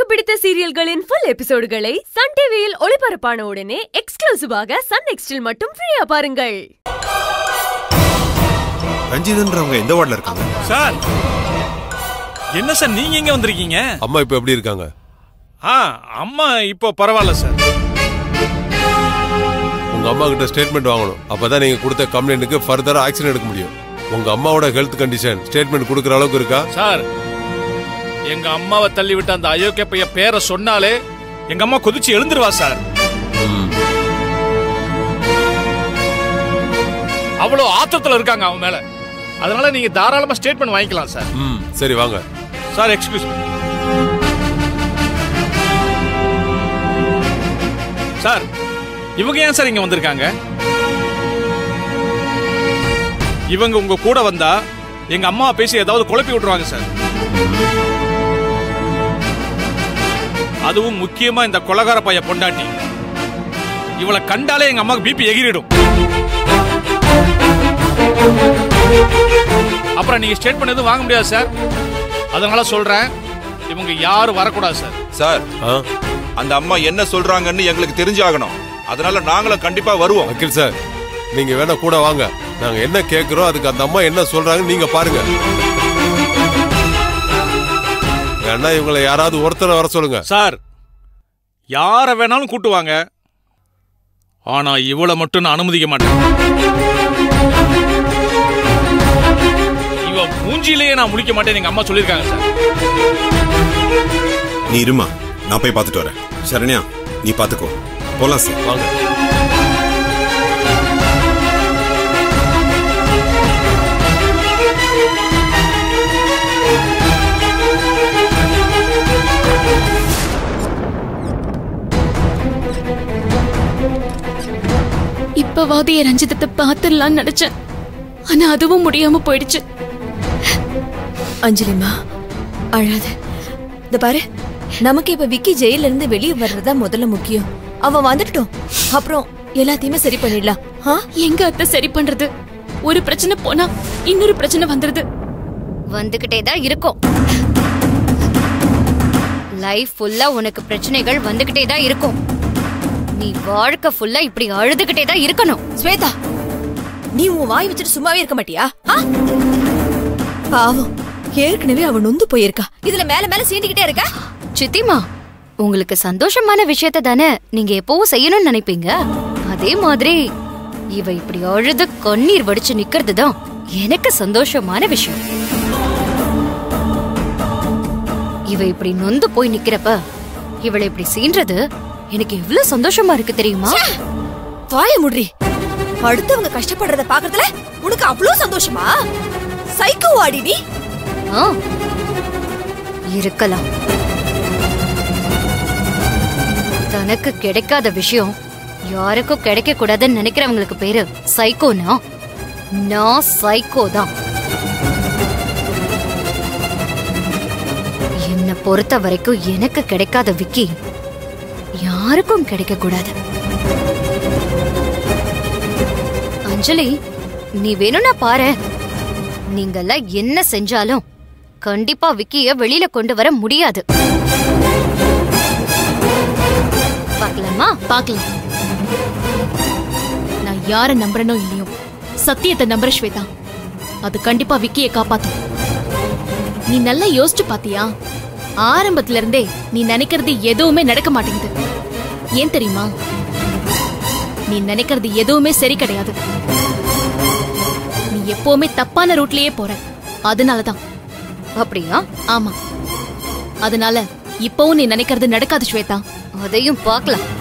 பிடித்த சீரியல்களின் full எபிசோடுகளை Sun டிவியில் ஒளிபரப்பான உடனே எக்ஸ்க்ளூசிவாக சன் நெக்ஸ்டில் மட்டும் ஃப்ரீயா பாருங்கள். ரஞ்சிதன்றவங்க எந்த வார்டுல இருக்காங்க? சார் என்ன சார் நீங்க எங்க வந்திருக்கீங்க? அம்மா இப்ப எப்படி இருக்காங்க? அம்மா இப்போ பரவாயில்ல சார். உங்க அம்மா கிட்ட ஸ்டேட்மெண்ட் வாங்கணும். அப்பதான் நீங்க கொடுத்த கம்ப்ளைண்ட்டுக்கு ஃபர்தரா ஆக்ஷன் எடுக்க முடியும். உங்க அம்மாவோட ஹெல்த் கண்டிஷன் ஸ்டேட்மெண்ட் கொடுக்கற அளவுக்கு இருக்கா? சார் எங்க அம்மாவை தள்ளி விட்ட அந்த அயோக்கிய பைய பேரை சொன்னாலே எங்க அம்மா கொதிச்சு எழுந்துருவா சார். அவ்வளோ ஆத்திரத்துல இருக்காங்க அவன் மேல. அதனால நீங்க தாராளமா ஸ்டேட்மெண்ட் வாங்கிக்கலாம் சார். சரி வாங்க சார். எக்ஸ்கியூஸ் மீ சார், இவங்க ஏன் சார் இங்க வந்திருக்காங்க? இவங்க உங்க கூட வந்தா எங்க அம்மா பேசி ஏதாவது குழப்பி விட்டுருவாங்க சார். அதுவும் முக்கியமா இந்த கொலகார பைய பொண்டாட்டி. இவளை கண்டாலே எங்க அம்மாக்கு பிபி எகிரிடும். அப்புறம் நீங்க ஸ்டேட்மெண்ட் எதுவும் வாங்க முடியாது சார். அதனால சொல்றேன், இவங்க யாரும் வரக்கூடாது சார். சார் அந்த அம்மா என்ன சொல்றாங்கன்னு எங்களுக்கு தெரிஞ்சாகணும். அதனால நாங்களும் கண்டிப்பா வருவோம். வக்கீல் சார், நீங்க வேணா கூட வாங்க. நாங்க என்ன கேக்குறோம் அதுக்கு அந்த அம்மா என்ன சொல்றாங்கன்னு நீங்க பாருங்க. வேணா இவங்களை யாராவது ஒருத்தரை வர சொல்லுங்க. சார் யார வேணாலும் கூட்டுவாங்க. ஆனா இவளை மட்டும் நான் அனுமதிக்க மாட்டேன். இவ மூஞ்சிலேயே நான் முடிக்க மாட்டேன் எங்க அம்மா சொல்லிருக்காங்க சார். நீ இருமா, நான் போய் பார்த்துட்டு வரேன். சரண்யா நீ பார்த்துக்கோ. போலாம் சார். வாங்க. இப்பவாது என் ரஞ்சிதத்தை பார்த்துடலாம் நினைச்சேன். ஆனா அதுவும் முடியாம போயிடுச்சு. அஞ்சலிமா அழாத. இந்த பாரு, நமக்கு இப்ப விக்கி ஜெயில இருந்து வெளியே வர்றதா முதல்ல முக்கியம். அவன் வந்துட்டோம், அப்புறம் எல்லாத்தையுமே சரி பண்ணிடலாம். எங்க அத்தை சரி பண்றது? ஒரு பிரச்சனை போனா இன்னொரு பிரச்சனை வந்துருது. வந்துகிட்டே தான் இருக்கும். லைஃப் ஃபுல்லா உனக்கு பிரச்சனைகள் வந்துகிட்டே தான் இருக்கும். நீ வாழ்க்கை ஃபுல்லா இப்படி அழுதுகிட்டே தான் இருக்கணும். ஸ்வேதா, நீ உன் வாய் வச்சுட்டு சும்மாவே இருக்க மாட்டியா? பாவம், ஏற்கனவே அவன் நொந்து போயிருக்கா. இதுல மேல மேல சீண்டிக்கிட்டே இருக்க. சித்திமா, உங்களுக்கு சந்தோஷமான விஷயத்த தானே நீங்க எப்பவும் செய்யணும்னு நினைப்பீங்க. அதே மாதிரி இவ இப்படி அழுது கண்ணீர் வடிச்சு நிக்கிறது தான் எனக்கு சந்தோஷமான விஷயம். இவ இப்படி நொந்து போய் நிக்கிறப்ப இவளை இப்படி சீன்றது எனக்கு எவ்வளவு சந்தோஷமா இருக்கு தெரியுமா? வாய முடி. அடுத்தவங்க கஷ்டப்படுறத பாக்குறதுல உனக்கு அவ்வளவு சந்தோஷமா? சைக்கோ ஆடி நீ. இருக்கலாம். தனக்கு கிடைக்காத விஷயம் யாருக்கும் கிடைக்க கூடாதுன்னு நினைக்கிறவங்களுக்கு பேரு சைக்கோனா நான் சைக்கோ தான். என்னை பொறுத்த வரைக்கும் எனக்கு கிடைக்காத விக்கி யாருக்கும் கிடைக்க கூடாது. அஞ்சலி, நீ வேணும்னா பாரு. நீங்கெல்லாம் என்ன செஞ்சாலும் கண்டிப்பா விக்கிய வெளியில கொண்டு வர முடியாது. பார்க்கலாமா? பார்க்கலாம். நான் யார நம்புறனோ இல்லையோ, சத்தியத்தை நம்புற ஸ்வேதா. அது கண்டிப்பா விக்கிய காப்பாத்தும். நீ நல்லா யோசிச்சு பாத்தியா? ஆரம்பத்துல இருந்தே நீ நினைக்கிறது எதுவுமே நடக்க மாட்டேங்குது. ஏன் தெரியுமா? நீ நினைக்கிறது எதுவுமே சரி கிடையாது. நீ எப்பவுமே தப்பான ரூட்லயே போற. அதனாலதான். அப்படியா? ஆமா. அதனால இப்பவும் நீ நினைக்கிறது நடக்காது ஸ்வேதா. அதையும் பார்க்கலாம்.